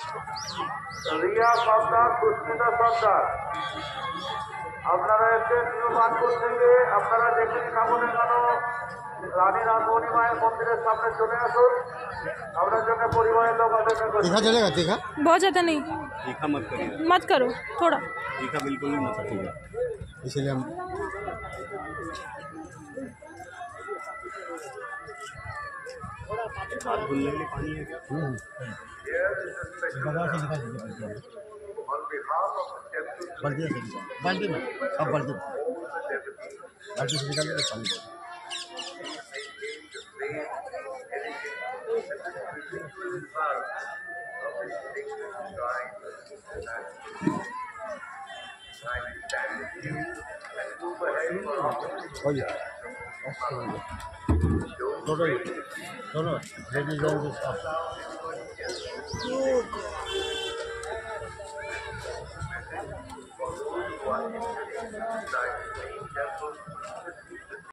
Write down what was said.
রিয়া সর্দার, সুস্মিতা সর্দার, আপনারা এসে নিউ বানপুর থেকে আপনারা যেখানে থাকুন না কেন রানী রাসমণি মায়ের মন্দিরের সামনে চলে আসুন। আপনার জন্য परिवार लोग अपेक्षा कर। तीखा चलेगा? तीखा बहुत ज़्यादा नहीं, तीखा मत करिए, मत करो थोड़ा। तीखा बिल्कुल भी मत करिए। इसलिए हम हाथ धुलने के लिए पानी है क्या? बाल्टी से बाल्टी में अब बाल्टी बाल्टी से निकाल के पानी हो गया। दोनों रेडी जाएंगे सब।